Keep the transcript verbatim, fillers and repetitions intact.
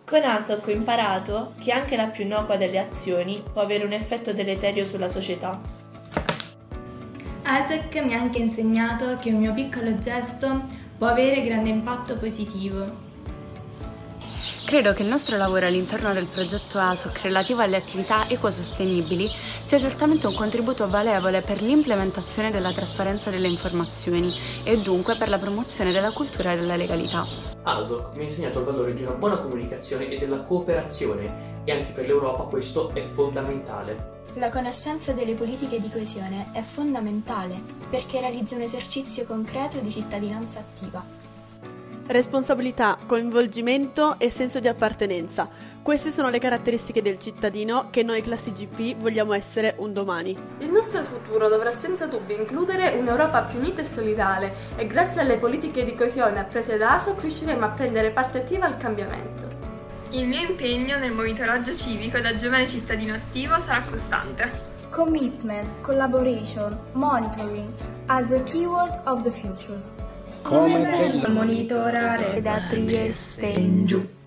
Con ASOC ho imparato che anche la più innocua delle azioni può avere un effetto deleterio sulla società. ASOC mi ha anche insegnato che un mio piccolo gesto può avere grande impatto positivo. Credo che il nostro lavoro all'interno del progetto ASOC relativo alle attività ecosostenibili sia certamente un contributo valevole per l'implementazione della trasparenza delle informazioni e dunque per la promozione della cultura e della legalità. ASOC mi ha insegnato il valore di una buona comunicazione e della cooperazione e anche per l'Europa questo è fondamentale. La conoscenza delle politiche di coesione è fondamentale perché realizza un esercizio concreto di cittadinanza attiva. Responsabilità, coinvolgimento e senso di appartenenza. Queste sono le caratteristiche del cittadino che noi Classi G P vogliamo essere un domani. Il nostro futuro dovrà senza dubbio includere un'Europa più unita e solidale e grazie alle politiche di coesione apprese da ASOC riusciremo a prendere parte attiva al cambiamento. Il mio impegno nel monitoraggio civico da giovane cittadino attivo sarà costante. Commitment, collaboration, monitoring are the keyword of the future. Come per monitorare da Trieste in giù.